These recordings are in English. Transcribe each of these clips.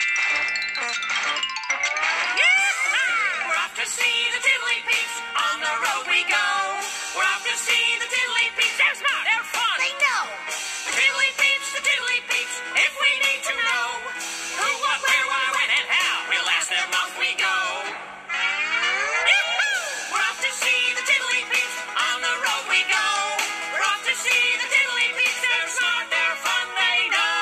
We're off to see the Tiddly Peeps. On the road we go. We're off to see the Tiddly Peeps. They're smart. They're fun. They know. The Tiddly Peeps, the Tiddly Peeps. If we need to know who, what, where, why, when, and how, we'll ask them off we go. We're off to see the Tiddly Peeps. On the road we go. We're off to see the Tiddly Peeps. They're smart. They're fun. They know.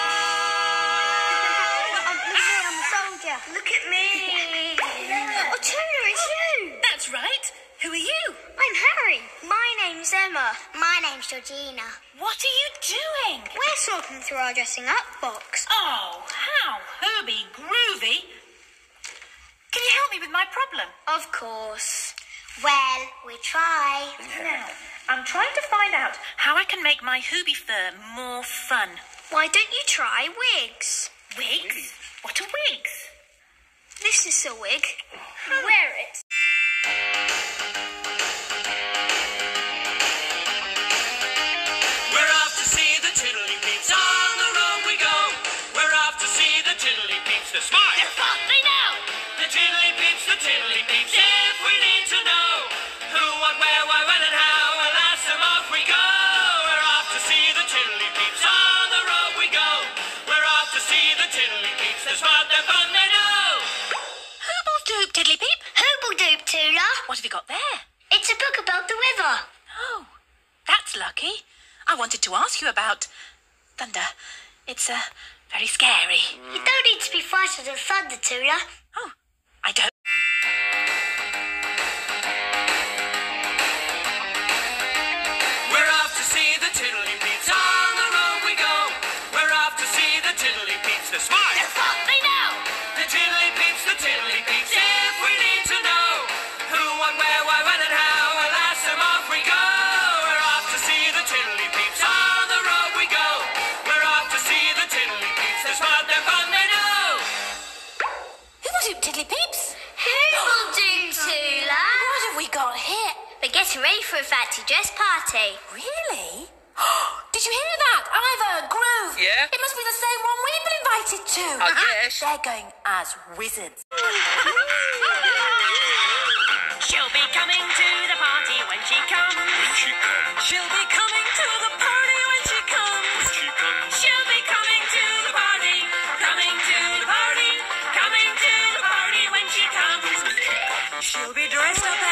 I'm a soldier. Look at me. Oh, Tula, it's you. That's right. Who are you? I'm Harry. My name's Emma. My name's Georgina. What are you doing? We're sorting through our dressing up box. Oh, how herby groovy. Can you help me with my problem? Of course. Well, we try. Now, I'm trying to find out how I can make my Hooby fur more fun. Why don't you try wigs? Wigs? What are wigs? This is a wig. Wear it. We're off to see the Tiddly Peeps. On the road we go. We're off to see the Tiddly Peeps. They're smart. They're fun, they know. The Tiddly Peeps, the Tiddly Peeps. If we need to know who, what, where, why, when, and how, we'll ask them off we go. We're off to see the Tiddly Peeps. On the road we go. We're off to see the Tiddly Peeps. They're smart, they're fun, they know. Hooble doop, Tiddly Peep. Hooble-doop, Tula. What have you got there? It's a book about the river. Oh, that's lucky. I wanted to ask you about thunder. It's very scary. You don't need to be frightened of thunder, Tula. Oh, I don't. We're off to see the Tiddly Peeps. On the road we go. We're off to see the Tiddly Peeps. They're smart. They're fun, they know. The Tiddly Peeps, the Tiddly Peeps. If we need to know who, what, where, why, when, and how, we'll ask them off we go. We're off to see the Tiddly Peeps. On the road we go. We're off to see the Tiddly Peeps. They're smart, they're fun, they know. Hooble doop, Tiddly Peeps. Hooble-doop, Tula. What have we got here? We're getting ready for a fancy dress party. Really? Did you hear that? Ivor, Groove. Yeah? It must be the same one we've been invited to. I guess. They're going as wizards. She'll be coming to the party when she comes. She'll be coming to the party when she comes. She'll be coming to the party. Coming to the party. Coming to the party when she comes. She'll be dressed up